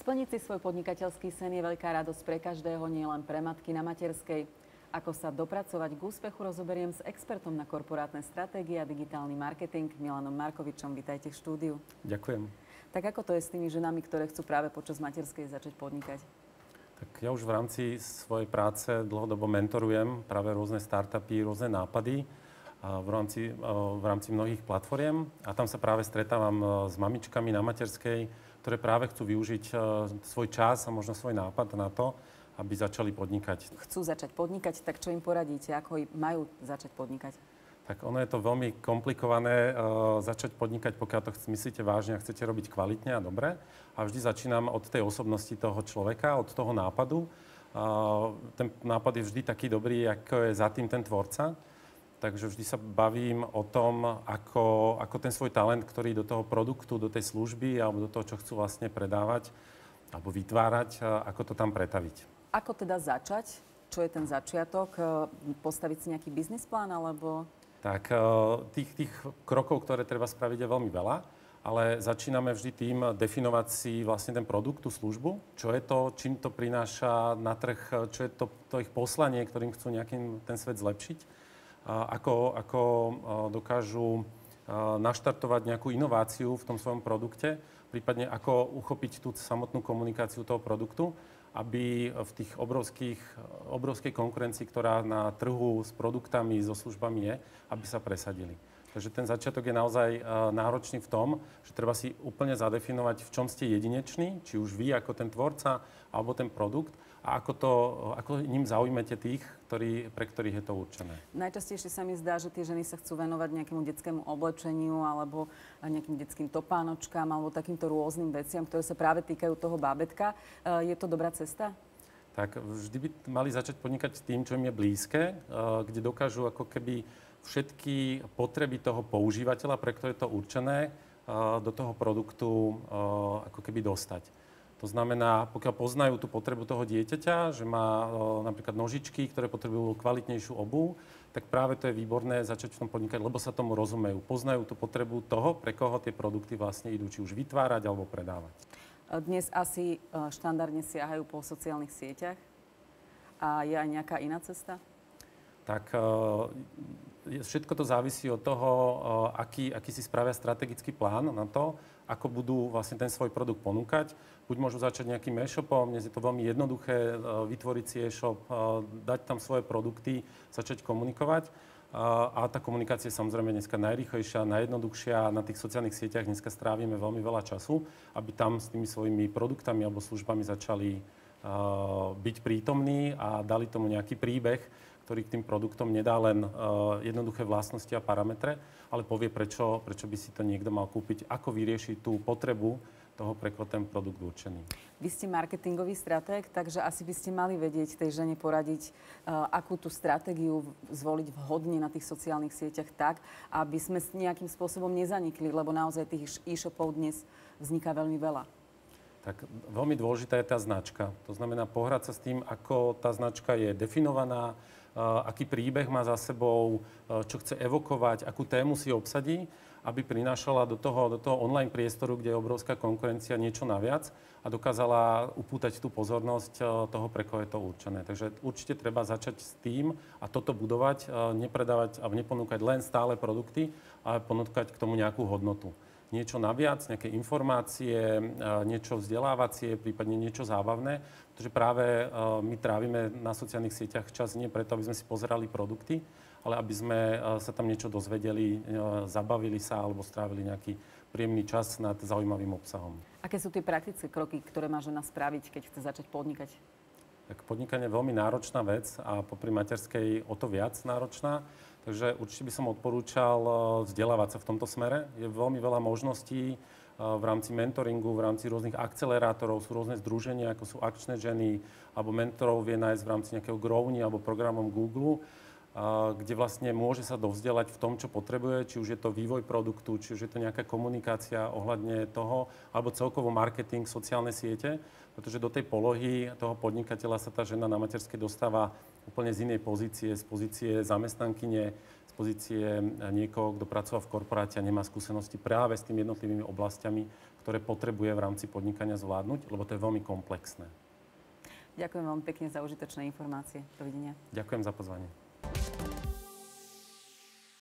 Splniť si svoj podnikateľský sen je veľká radosť pre každého, nie len pre matky na materskej. Ako sa dopracovať k úspechu, rozoberiem s expertom na korporátne stratégie a digitálny marketing Milanom Markovičom. Vítajte v štúdiu. Ďakujem. Tak ako to je s tými ženami, ktoré chcú práve počas materskej začať podnikať? Tak ja už v rámci svojej práce dlhodobo mentorujem práve rôzne startupy, rôzne nápady v rámci mnohých platform a tam sa práve stretávam s mamičkami na materskej, ktoré práve chcú využiť svoj čas a možno svoj nápad na to, aby začali podnikať. Chcú začať podnikať, tak čo im poradíte? Ako majú začať podnikať? Tak ono je to veľmi komplikované začať podnikať, pokiaľ to myslíte vážne a chcete robiť kvalitne a dobre. A vždy začínam od tej osobnosti toho človeka, od toho nápadu. Ten nápad je vždy taký dobrý, ako je za tým ten tvorca. Takže vždy sa bavím o tom, ako ten svoj talent, ktorý do toho produktu, do tej služby alebo do toho, čo chcú vlastne predávať alebo vytvárať, ako to tam pretaviť. Ako teda začať? Čo je ten začiatok? Postaviť si nejaký biznis plán alebo... Tak tých krokov, ktoré treba spraviť, je veľmi veľa, ale začíname vždy tým definovať si vlastne ten produkt, tú službu, čo je to, čím to prináša na trh, čo je to ich poslanie, ktorým chcú nejakým ten svet zlepšiť, ako dokážu naštartovať nejakú inováciu v tom svojom produkte, prípadne ako uchopiť tú samotnú komunikáciu toho produktu, aby v tých obrovskej konkurencii, ktorá na trhu s produktami, so službami je, aby sa presadili. Takže ten začiatok je naozaj náročný v tom, že treba si úplne zadefinovať, v čom ste jedineční, či už vy ako ten tvorca, alebo ten produkt, a ako ním zaujmete tých, pre ktorých je to určené. Najčastejšie sa mi zdá, že tie ženy sa chcú venovať nejakému detskému oblečeniu alebo nejakým detským topánočkám alebo takýmto rôznym veciam, ktoré sa práve týkajú toho bábätka. Je to dobrá cesta? Tak vždy by mali začať podnikať s tým, čo im je blízke, kde dokážu ako keby všetky potreby toho používateľa, pre ktoré je to určené, do toho produktu ako keby dostať. To znamená, pokiaľ poznajú tú potrebu toho dieťaťa, že má napríklad nožičky, ktoré potrebujú kvalitnejšiu obuv, tak práve to je výborné začať v tom podnikať, lebo sa tomu rozumejú. Poznajú tú potrebu toho, pre koho tie produkty vlastne idú, či už vytvárať alebo predávať. Dnes asi štandardne siahajú po sociálnych sieťach. A je aj nejaká iná cesta? Tak všetko to závisí od toho, aký si spravia strategický plán na to, ako budú vlastne ten svoj produkt ponúkať. Buď môžu začať nejakým e-shopom, dnes je to veľmi jednoduché vytvoriť si e-shop, dať tam svoje produkty, začať komunikovať. A tá komunikácia je samozrejme dneska najrýchlejšia, najjednoduchšia. Na tých sociálnych sieťach dneska strávime veľmi veľa času, aby tam s tými svojimi produktami alebo službami začali byť prítomní a dali tomu nejaký príbeh, ktorý k tým produktom nedá len jednoduché vlastnosti a parametre, ale povie, prečo by si to niekto mal kúpiť, ako vyriešiť tú potrebu toho, pre koho ten produkt určený. Vy ste marketingový stratég, takže asi by ste mali vedieť tej žene poradiť, akú tú stratégiu zvoliť vhodne na tých sociálnych sieťach tak, aby sme nejakým spôsobom nezanikli, lebo naozaj tých e-shopov dnes vzniká veľmi veľa. Tak veľmi dôležitá je tá značka. To znamená pohrať sa s tým, ako tá značka je definovaná, aký príbeh má za sebou, čo chce evokovať, akú tému si obsadí, aby prinášala do toho online priestoru, kde je obrovská konkurencia, niečo naviac a dokázala upútať tú pozornosť toho, pre koho je to určené. Takže určite treba začať s tým a toto budovať, nepredávať a neponúkať len stále produkty, ale ponúkať k tomu nejakú hodnotu. Niečo naviac, nejaké informácie, niečo vzdelávacie, prípadne niečo zábavné, pretože práve my trávime na sociálnych sieťach čas nie preto, aby sme si pozerali produkty, ale aby sme sa tam niečo dozvedeli, zabavili sa alebo strávili nejaký príjemný čas nad zaujímavým obsahom. Aké sú tie praktické kroky, ktoré má žena spraviť, keď chce začať podnikať? Tak podnikanie je veľmi náročná vec a popri materskej o to viac náročná. Takže určite by som odporúčal vzdelávať sa v tomto smere. Je veľmi veľa možností v rámci mentoringu, v rámci rôznych akcelerátorov, sú rôzne združenia, ako sú Akčné ženy, alebo mentorov vie nájsť v rámci nejakého Growny alebo programom Google, kde vlastne môže sa dovzdelať v tom, čo potrebuje, či už je to vývoj produktu, či už je to nejaká komunikácia ohľadne toho, alebo celkovo marketing, sociálne siete, pretože do tej polohy toho podnikateľa sa tá žena na materskej dostáva úplne z inej pozície, z pozície zamestnankyne, z pozície niekoho, kto pracoval v korporáte a nemá skúsenosti práve s tými jednotlivými oblastiami, ktoré potrebuje v rámci podnikania zvládnuť, lebo to je veľmi komplexné. Ďakujem veľmi pekne za užitočné informácie. Dovidenia. Ďakujem za pozvanie.